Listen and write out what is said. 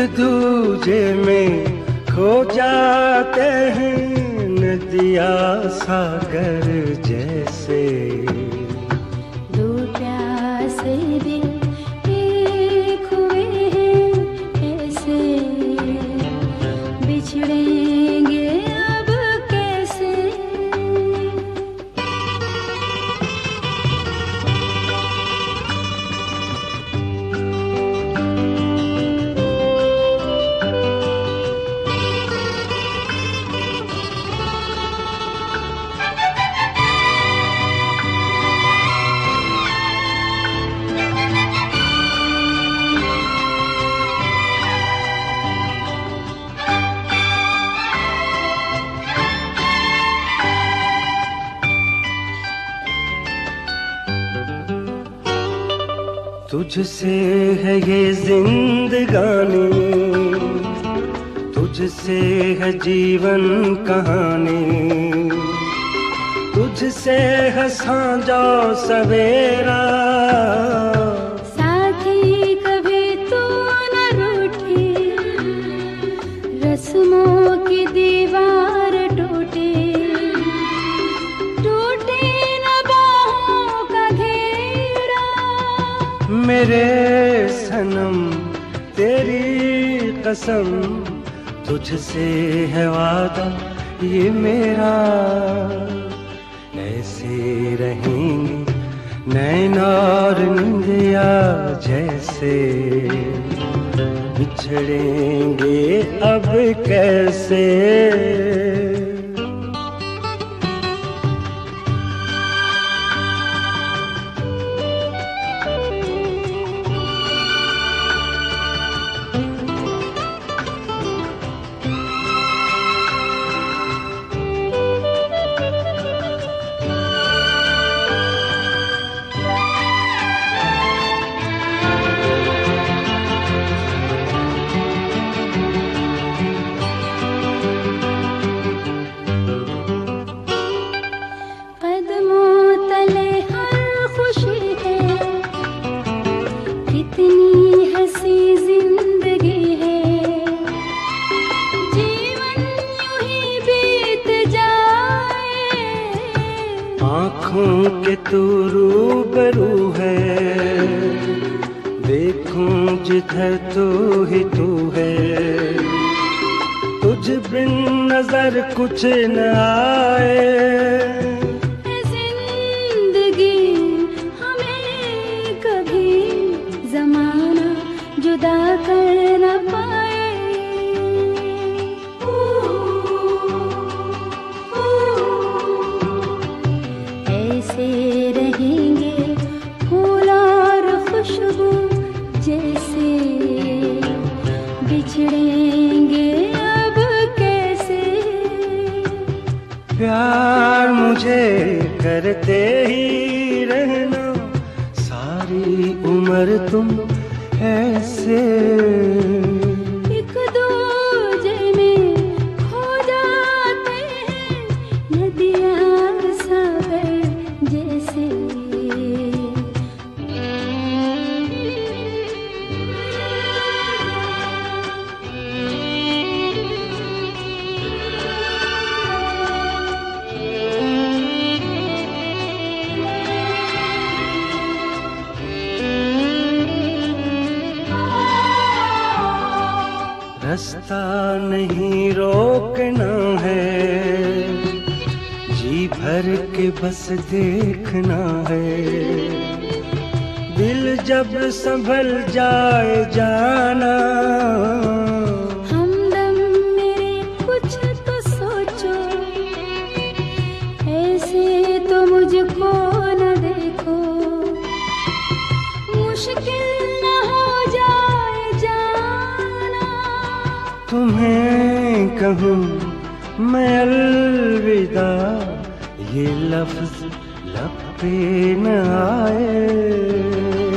दूजे में खो जाते हैं नदिया सागर जैसे। दो प्यासे दिल एक हुए हैं ऐसे, बिछड़ेंगे अब कैसे। तुझसे है ये जिंदगानी, तुझसे है जीवन कहानी, तुझसे है सांझा सवेरा। साथी कभी तू न रूठी, रस्मों की दीवार टूटे, टूटे न बाहों का घेरा। मेरे सनम तेरी कसम, तुझसे है वादा ये मेरा। ऐसे रहेंगे नैन और निंदिया जैसे, बिछड़ेंगे अब कैसे। आँखों के तू रूबरू है, देखूं जिधर तू ही तू है। तुझ बिन नजर कुछ न आए, जिंदगी हमें कभी जमाना जुदा कर न पाए। ऐसे रहेंगे फूल और खुशबू जैसे, बिछड़ेंगे अब कैसे। प्यार मुझे करते ही रहना, सारी उम्र तुम ऐसे। एक दूजे में खो जाते हैं नदियाँ सागर जैसे। रास्ता नहीं रोकना है, जी भर के बस देखना है। दिल जब संभल जाए जाना, हमदम मेरे कुछ तो सोचो, ऐसे तो मुझको न देखो। मुश्किल न हो जाए जाना, तुम्हें कहूँ मैं अलविदा, ये लफ्ज लब पे न आए।